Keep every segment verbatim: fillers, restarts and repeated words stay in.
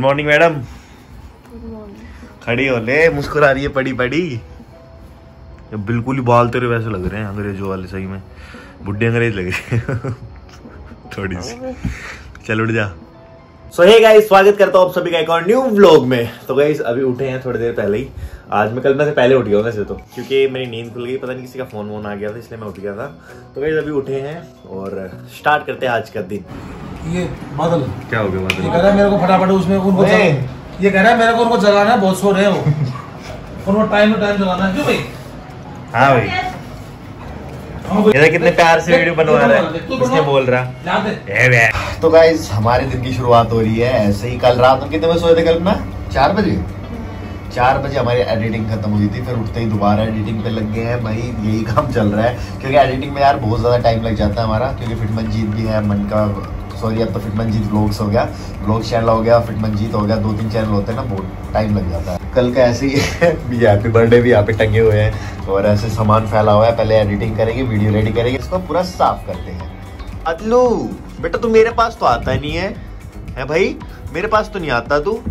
Morning madam. खड़ी हो ले, मुस्कुरा रही है पड़ी पड़ी। बिल्कुल ही बाल तेरे वैसे लग रहे हैं अंग्रेजों वाले, सही में बुढ़े अंग्रेज लग रहे हैं थोड़ी सी। चल उठ जा। सो हे गाइस, स्वागत करता हूँ आप सभी का एक और न्यू व्लॉग में। तो गाइस अभी उठे हैं थोड़ी देर पहले ही। आज मैं कल्पना से पहले उठ गया हूँ वैसे तो, क्योंकि मेरी नींद खुल गई, पता नहीं किसी का फोन वोन आ गया था इसलिए मैं उठ गया था। तो गाइस अभी उठे हैं और स्टार्ट करते हैं आज का दिन। ये बादल क्या हो गया? बादल ये कह रहा है मेरे को फटाफट उसमें उनको ये कह रहा है मेरे को उनको जगाना है, बहुत सो रहे हो उनको टाइम टू टाइम जगाना है। क्यों भाई? हाँ भाई, ये कितने प्यार से वीडियो बनवा रहा है, उसने बोल रहा। तो गाइस हमारे दिन की शुरुआत हो रही है ऐसे ही। कल रात हम कितने बजे सोए थे? कल ना चार बजे चार बजे हमारी एडिटिंग खत्म हुई थी। फिर उठते ही दोबारा एडिटिंग पे लग गए हैं भाई। यही काम चल रहा है क्योंकि एडिटिंग में यार बहुत ज्यादा टाइम लग जाता है हमारा, क्योंकि फिट मंजीत भी है मन का, सॉरी अब तो फिट मंजीत व्लॉग्स हो गया, व्लॉग चैनल हो गया, फिट मंजीत हो गया, दो तीन चैनल होते हैं ना, बहुत टाइम लग जाता है। कल का ऐसे ही भी हैप्पी बर्थडे भी यहाँ पे टंगे हुए हैं और ऐसे सामान फैला हुआ है। पहले एडिटिंग करेंगे, वीडियो रेडी करेंगे, इसको पूरा साफ करते हैं। अदलू बेटा तू मेरे पास तो आता नहीं है, है भाई मेरे पास तो नहीं आता तू।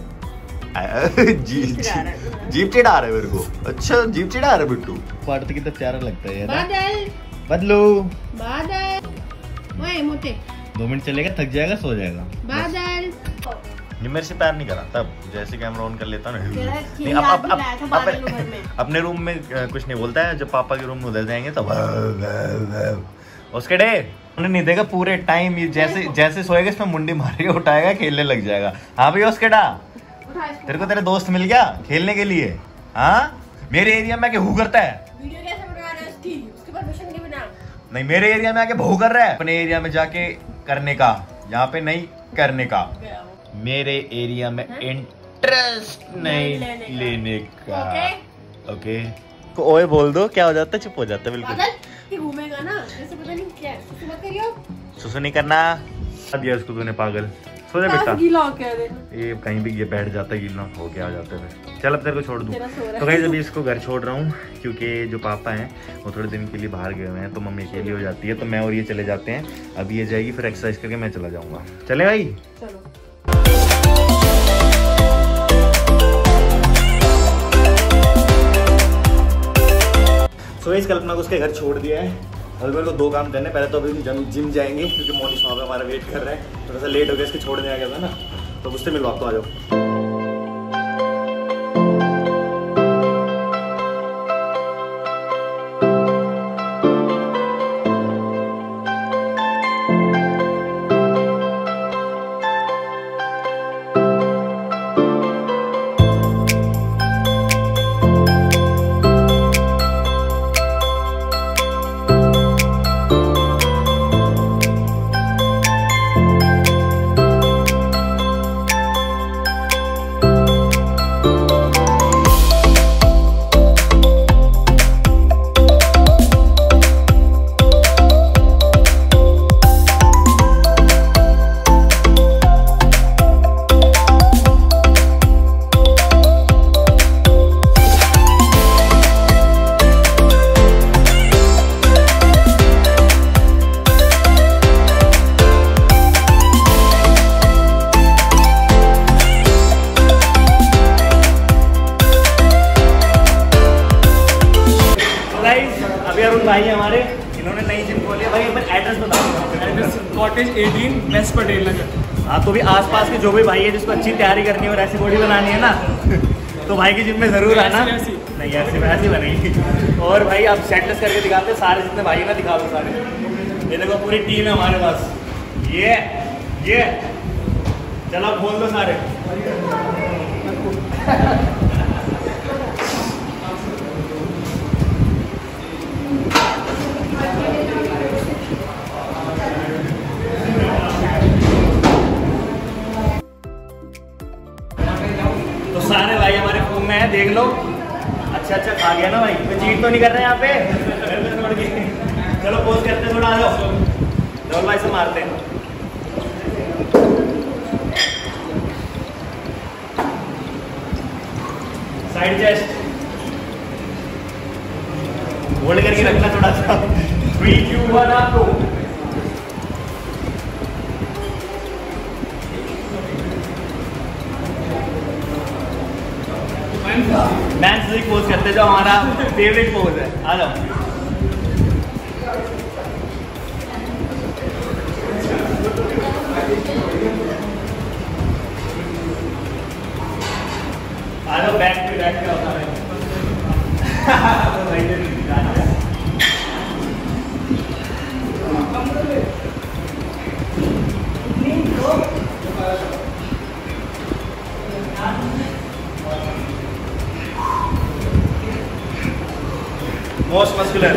जी जीप चिढ़ा रहा है मेरे को। अच्छा जीप चिढ़ा रहा है बिट्टू। पार्ट तो कितना प्यारा लगता है यार। बदलू बादल ओए मोटे दो मिनट चलेगा, थक जाएगा, सो जाएगा। बादल ये मेरे से प्यार नहीं करा तब, जैसे कैमरा ऑन कर लेता ना नहीं, अब अब अब अब अपने रूम में कुछ नहीं बोलता है, जब पापा के रूम में उधर जाएंगे तब उसके डे उन्हें नहीं देगा पूरे टाइम। ये जैसे जैसे सोएगा इसमें मुंडी मारेगा, उठाएगा, खेलने लग जाएगा। हाँ भाई उसके डा तेरे को तेरे दोस्त मिल गया खेलने के लिए। हाँ मेरे एरिया में आके हु करता है, वीडियो कैसे बना रहे हो उसकी? उसके परमिशन के बिना नहीं। मेरे एरिया में आके बहू कर रहा है, अपने एरिया में जाके करने का, यहाँ पे नहीं करने का। मेरे एरिया में इंटरेस्ट नहीं लेने, लेने का। ओके तो ओए बोल दो, क्या हो जाता है? चुप हो जाता है बिल्कुल। ये घूमेगा ना जैसे, पता नहीं क्या सुसु मत करियो। सुसु नहीं करना दिया उसको तूने, पागल। सो जा बेटा। गीला कह दे ये कहीं भी ये बैठ जाता है, गीला हो गया आ जाता है। चल अब तेरे को छोड़ दूं। तो गाइस अभी इसको घर छोड़ रहा हूँ क्योंकि जो पापा हैं वो थोड़े दिन के लिए बाहर गए हुए हैं, तो मम्मी अकेली हो जाती है, तो मैं और ये चले जाते हैं। अभी ये जाएगी, फिर एक्सरसाइज करके मैं चला जाऊंगा। चले भाई चलो। सो इस कल्पना को उसके घर छोड़ दिया है। अभी मेरे को दो काम करने, पहले तो अभी जिम जिम जाएंगे क्योंकि मोनिश वहाँ पे हमारा वेट कर रहा है। थोड़ा सा लेट हो गया, इसके छोड़ने आ गया था ना, तो उससे मिलवा तो आ जाओ। भाई हमारे, इन्होंने नई जिम खोली है। भाई अपना एड्रेस बताओ। एड्रेस कॉटेज अठारह वेस्ट पटेल नगर। हाँ तो भी आसपास के जो भी भाई है जिसको अच्छी तैयारी करनी है और ऐसी बॉडी बनानी है ना, तो भाई की जिम में जरूर आना। नहीं ऐसी वैसी बनेगी। और भाई आप सेटलेस करके दिखाते सारे जितने भाई ना, दिखा दो सारे। ये देखो पूरी टीम है हमारे पास। ये ये चलो खोल दो सारे। तो सारे भाई हमारे फोन में है, देख लो। अच्छा अच्छा खा गया ना भाई, तो चीट तो नहीं कर रहे हैं यहाँ पे। चलो पोज करते हैं, थोड़ा आ जाओ। डबल भाई से मारते हैं। साइड चेस्ट होल्ड करके रखना थोड़ा सा। थ्री टू वन आप दो। मैन स्लिक पोज करते हैं जो हमारा फेवरेट पोज है। आ जाओ। आ जाओ बैक पे बैठ के होता है। Most muscular.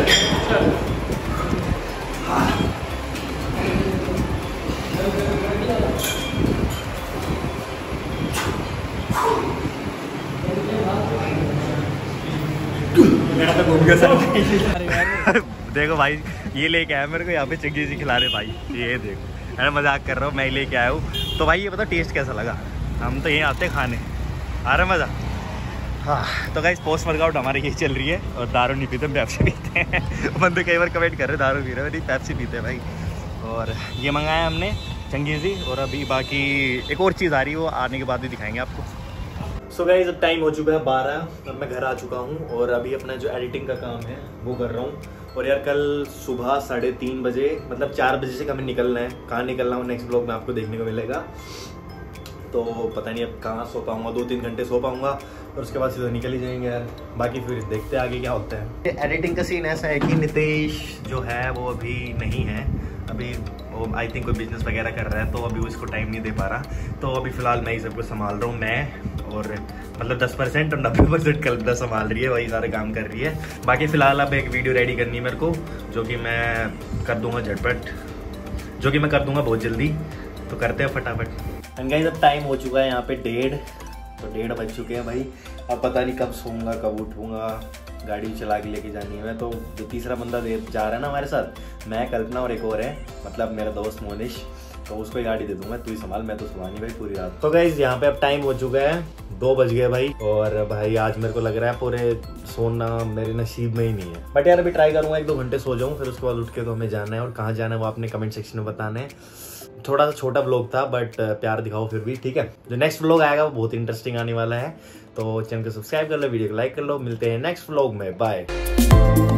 मेरा तो घूम गया सर। देखो भाई ये लेके आया मेरे को यहाँ पे चंगी जी खिला रहे भाई। ये देखो मैं मजाक कर रहा हूँ, मैं लेके आया हूँ। तो भाई ये बताओ टेस्ट कैसा लगा? हम तो यहीं आते खाने, आ रहा मज़ा। हाँ तो गाइस पोस्ट वर्कआउट हमारी यही चल रही है और दारू नहीं पीते, पेप्सी पीते हैं। बंदे कई बार कमेंट कर रहे दारू पी रहे हैं, नहीं पेप्सी पीते हैं भाई। और ये मंगाया हमने चंगेज़ी, और अभी बाकी एक और चीज़ आ रही है, वो आने के बाद भी दिखाएंगे आपको। सो गाइस अब टाइम हो चुका है बारह, अब मैं घर आ चुका हूँ और अभी अपना जो एडिटिंग का काम है वो कर रहा हूँ। और यार कल सुबह साढ़े तीन बजे मतलब चार बजे से हमें निकलना है। कहाँ निकलना हूँ नेक्स्ट ब्लॉग में आपको देखने को मिलेगा। तो पता नहीं अब कहाँ सो पाऊँगा, दो तीन घंटे सो पाऊँगा और उसके बाद सीधा निकल ही जाएंगे यार। बाकी फिर देखते हैं आगे क्या होता है। एडिटिंग का सीन ऐसा है कि नितेश जो है वो अभी नहीं है, अभी वो आई थिंक कोई बिजनेस वगैरह कर रहा है, तो अभी वो इसको टाइम नहीं दे पा रहा। तो अभी फ़िलहाल मैं ही सब कुछ संभाल रहा हूँ, मैं और मतलब दस परसेंट और नब्बे परसेंट कल्पना संभाल रही है, वही सारे काम कर रही है। बाकी फ़िलहाल अब एक वीडियो रेडी करनी है मेरे को, जो कि मैं कर दूँगा झटपट, जो कि मैं कर दूँगा बहुत जल्दी। तो करते हैं फटाफट। एंड गाइस अब टाइम हो चुका है यहाँ पे डेढ़, तो डेढ़ बज चुके हैं भाई। अब पता नहीं कब सोऊंगा कब उठूँगा, गाड़ी चला के लेके जानी है। मैं तो जो तीसरा बंदा जा रहा है ना हमारे साथ, मैं, कल्पना और एक और है, मतलब मेरा दोस्त मोनिश, तो उसको ही गाड़ी दे दूंगा, तू ही संभाल, मैं तो सुबह नहीं भाई पूरी रात। तो गाइस यहाँ पे अब टाइम हो चुका है दो बज गए भाई। और भाई आज मेरे को लग रहा है पूरे सोना मेरे नसीब में ही नहीं है, बट यार अभी ट्राई करूंगा एक दो घंटे सो जाऊँ, फिर उसके बाद उठ के तो हमें जाना है। और कहाँ जाना है वो आपने कमेंट सेक्शन में बताना है। थोड़ा सा छोटा व्लॉग था बट प्यार दिखाओ फिर भी, ठीक है। जो नेक्स्ट व्लॉग आएगा वो बहुत इंटरेस्टिंग आने वाला है, तो चैनल को सब्सक्राइब कर लो, वीडियो को लाइक कर लो। मिलते हैं नेक्स्ट व्लॉग में, बाय।